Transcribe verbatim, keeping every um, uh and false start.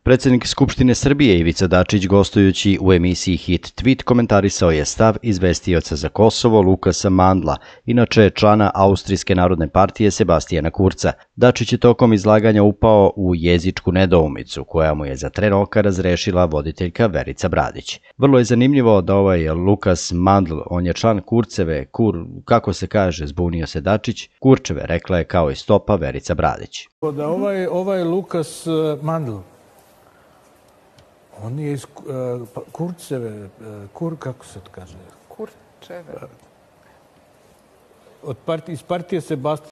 Predsjednik Skupštine Srbije Ivica Dačić, gostujući u emisiji Hit Tweet, komentarisao je stav izvestioca za Kosovo Lukasa Mandla, inače člana Austrijske narodne partije Sebastijana Kurca. Dačić je tokom izlaganja upao u jezičku nedoumicu, koja mu je za tren oka razrešila voditeljka Verica Bradić. Vrlo je zanimljivo da ovaj Lukas Mandl, on je član Kurceve, kur, kako se kaže, zbunio se Dačić, Kurčeve, rekla je kao i stopa Verica Bradić. Da ovaj, ovaj Lukas Mandl, on je iz uh, Kurceve, uh, Kur, kako se to kaže? Kurčeve. Od partije, iz partije Sebastijana